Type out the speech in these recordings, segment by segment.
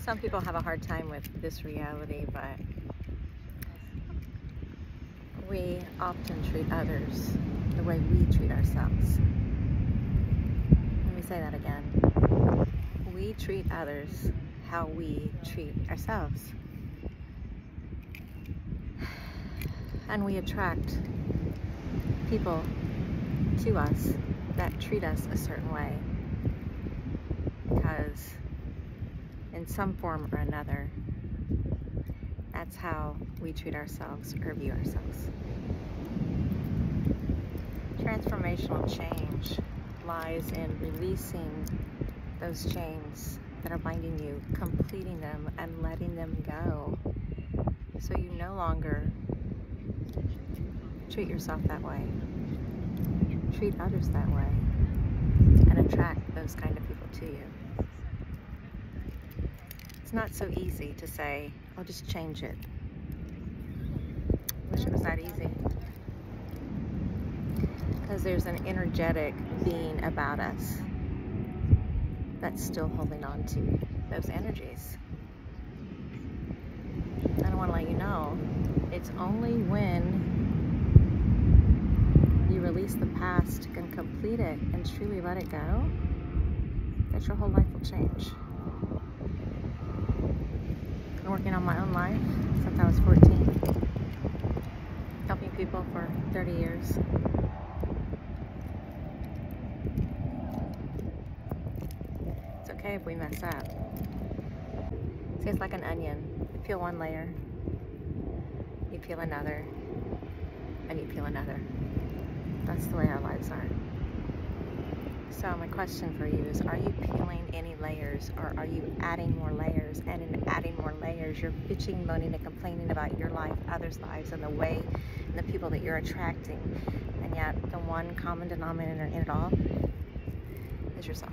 Some people have a hard time with this reality, but we often treat others the way we treat ourselves. Let me say that again. We treat others how we treat ourselves. And we attract people to us that treat us a certain way because in some form or another, that's how we treat ourselves or view ourselves. Transformational change lies in releasing those chains that are binding you, completing them and letting them go, so you no longer treat yourself that way, treat others that way, and attract those kind of people to you. It's not so easy to say, I'll just change it. Wish it was that easy. Because there's an energetic being about us that's still holding on to those energies. And I want to let you know, it's only when you release the past and complete it and truly let it go that your whole life will change. I've been working on my own life since I was 14, helping people for 30 years. It's okay if we mess up. See, it's like an onion. You peel one layer, you peel another, and you peel another. That's the way our lives are. So my question for you is, are you peeling any layers, or are you adding more layers? And in adding more layers, you're bitching, moaning, and complaining about your life, others' lives, and the way and the people that you're attracting. And yet the one common denominator in it all is yourself.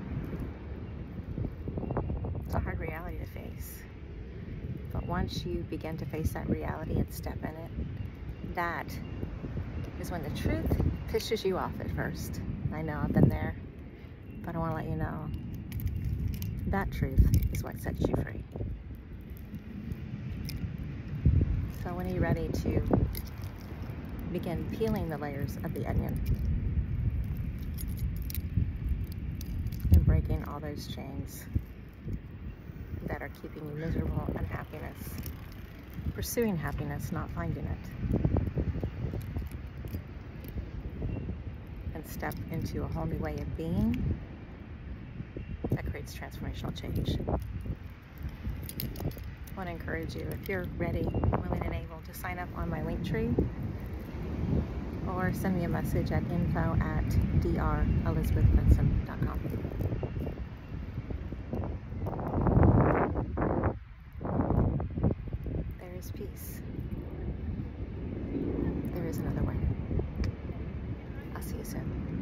It's a hard reality to face. But once you begin to face that reality and step in it, that is when the truth pisses you off at first. I know, I've been there, but I want to let you know that truth is what sets you free. So when are you ready to begin peeling the layers of the onion and breaking all those chains that are keeping you miserable, unhappiness, pursuing happiness, not finding it? And step into a whole new way of being that creates transformational change. I want to encourage you, if you're ready, willing, and able, to sign up on my Linktree, or send me a message at info@drelisabethprinceton.com. There is peace. There is another way. I'll see you soon.